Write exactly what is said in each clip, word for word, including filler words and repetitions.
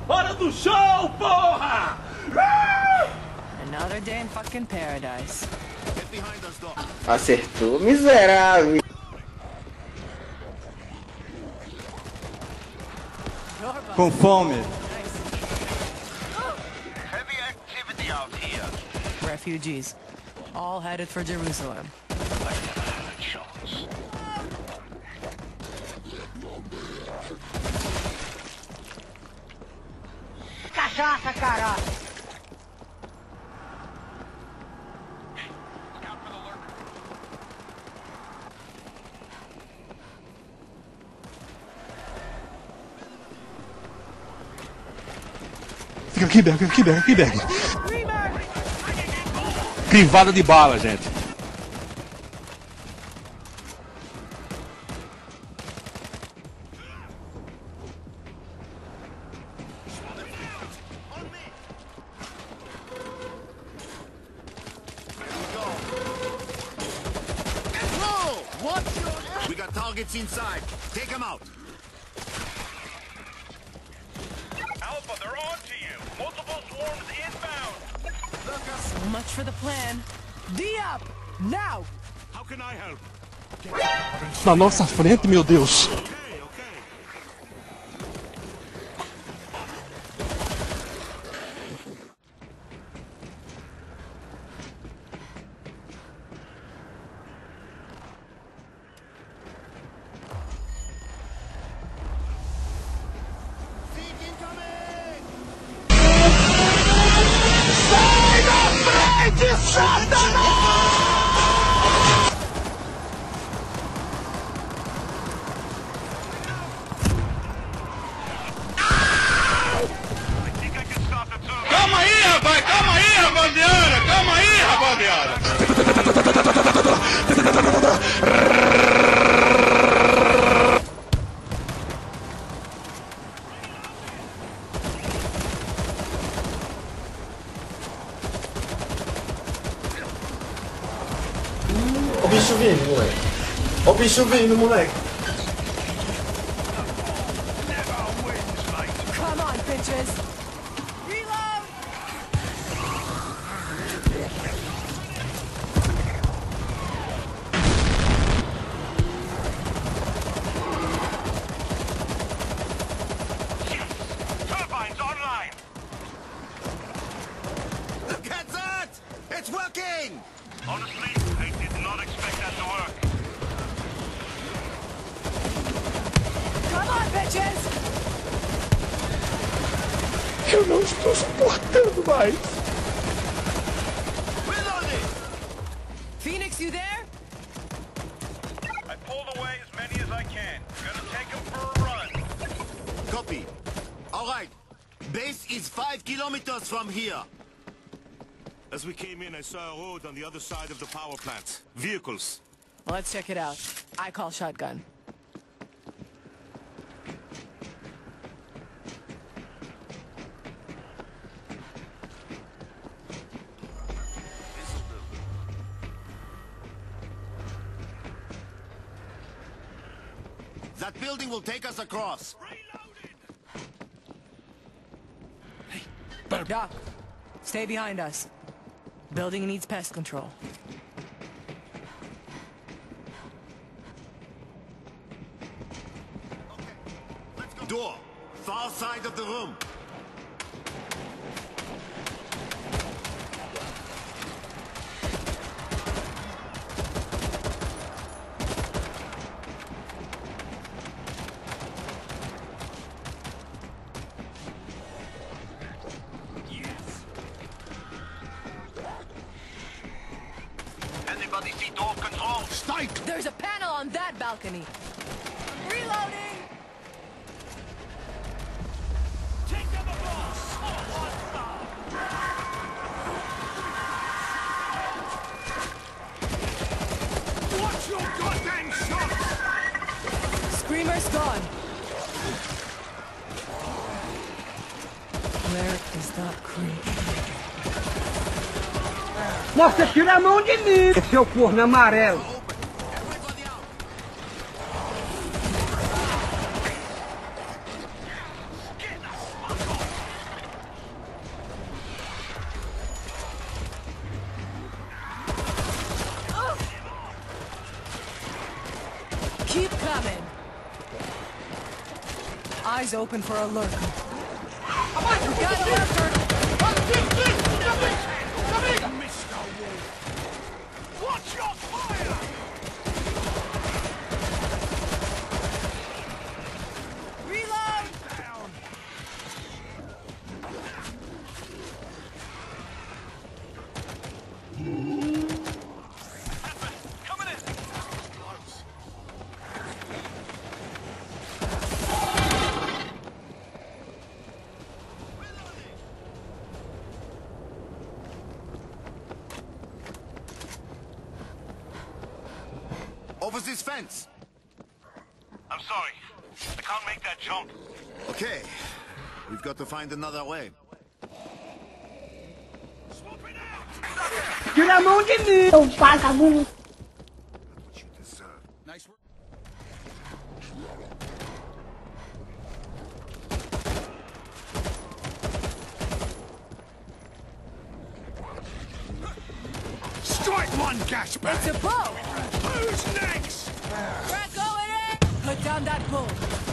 Hora do show, porra! Another day in fucking paradise. Acertou, miserável. Com fome. Heavy activity out here. Refugees, all headed for Jerusalem. Cachaça, caralho! Fica aqui, Berg, aqui, Berg, aqui, Berg. Crivada de bala, gente. We got targets inside. Take them out. Alpha, they're on to you. Multiple swarms inbound. So much for the plan. D up! Now! How can I help? Na nossa frente, meu Deus. Okay, okay. Calma aí, rapaz! Calma aí, rapaziada! Calma aí, rapaziada! Ó o bicho vindo, moleque. Ó o bicho vindo, moleque. Come on, bitches! Reload! Turbines online. Look at that! It's working! Honestly, I did not expect that to work. Come on, bitches! Eu não estou suportando mais. Reloading! Phoenix, you there? I pulled away as many as I can. Gonna take them for a run. Copy. All right. Base is five kilometers from here. As we came in, I saw a road on the other side of the power plant. Vehicles. Let's check it out. I call shotgun. That building will take us across. Doc, stay behind us. Building needs pest control. Door. Far side of the room. Anybody see door control? Strike! There's a panel on that balcony. Reloading! Take them aboard! Watch your goddamn shots! Screamer's gone. Where is that creep? Nossa, tira a mão de mim, seu corno amarelo! Everybody out! Eyes open for a lurker. We got a lurker! Watch your fire! Reload! Coming in! Over this fence. I'm sorry. I can't make that jump. Okay. We've got to find another way. Swap it out! Tira a mão de mim, seu vagabundo. What you deserve. Nice work. Strike one, Gashback! It's a bow! Who's next? We're going in! Put down that bull.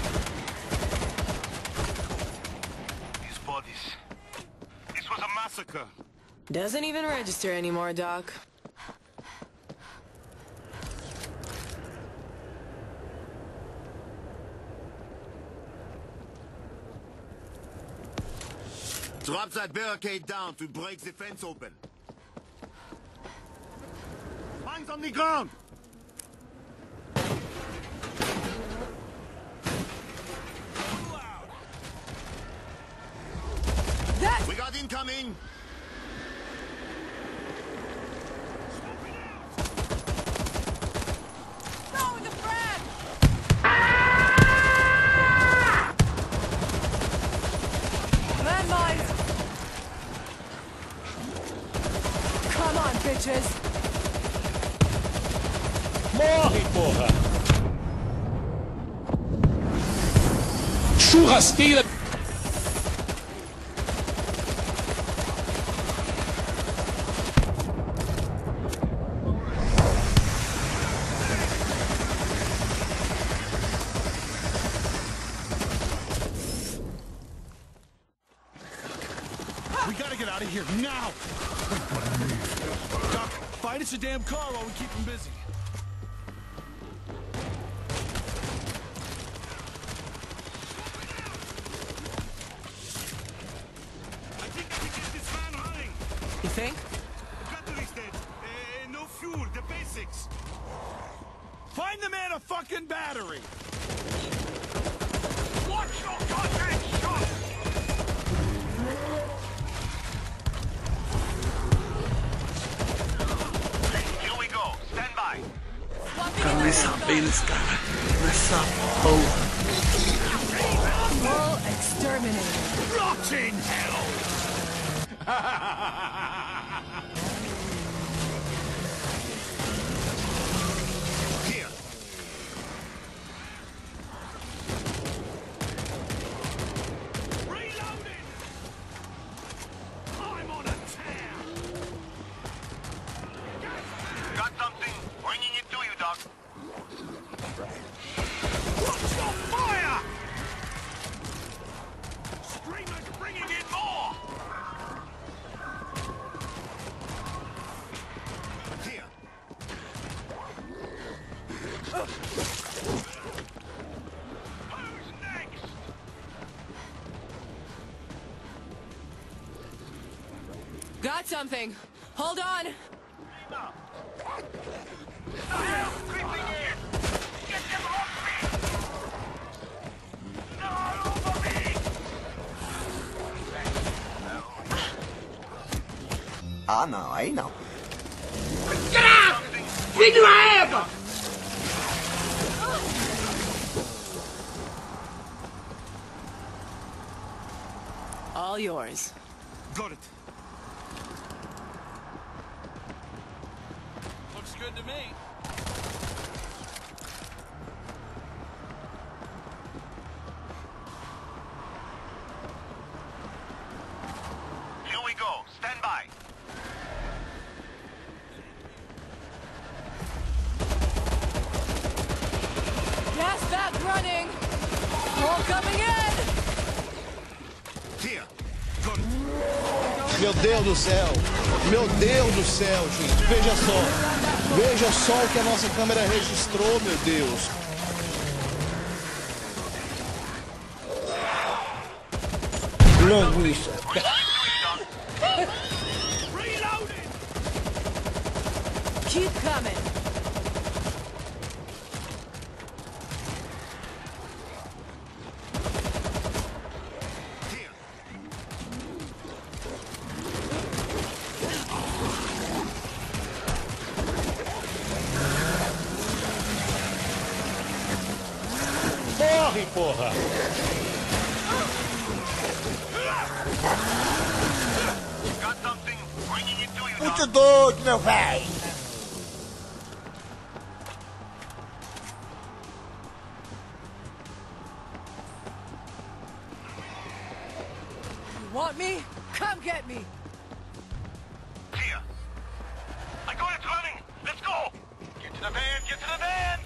These bodies. This was a massacre. Doesn't even register anymore, Doc. Drop that barricade down to break the fence open. Hands on the ground! That We got incoming! Go with the frag! Landmines! Come on, bitches! Morre, porra! Churrasqueira! We gotta get out of here now! Doc, find us a damn car while we keep them busy. I think I can get this van running. You think? Battery's dead. Uh, no fuel, the basics. Find the man a fucking battery. Watch your goddamn shot! Here we go. Stand by. Nessa vez, cara. Nessa porra. Full exterminator. Rot in hell! Here! Reloading! I'm on a tear! Got something. Bringing it to you, Doc. Watch your fire! Screamers bringing in more! Here! Who's next? Got something. Hold on. Creeping in! Get them off me! Not over me! Ah, não, aí não. Filho de uma égua! All yours. Got it. Looks good to me. Here we go. Stand by. Gas back running. All coming in. Meu Deus do céu. Meu Deus do céu, gente. Veja só. Veja só o que a nossa câmera registrou, meu Deus. Linguiça. Keep coming. Corre, porra! Got something? Bringing it to you. Muito doido, meu velho. You want me? Come get me. Here. I got it running. Let's go. Get to the van. Get to the van.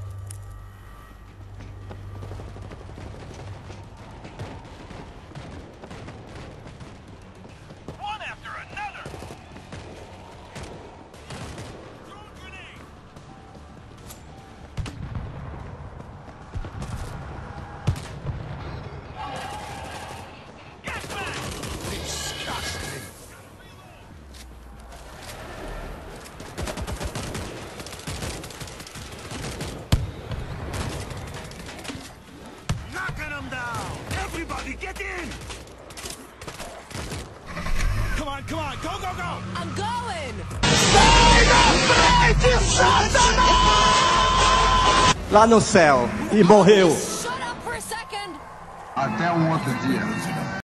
One after another. Throw a grenade. Gas back. Disgusting. Knocking them down! Everybody get in! Come on, come on, go, go, go! I'm going. Lá no céu. E morreu. Shut up for a second. Até um outro dia.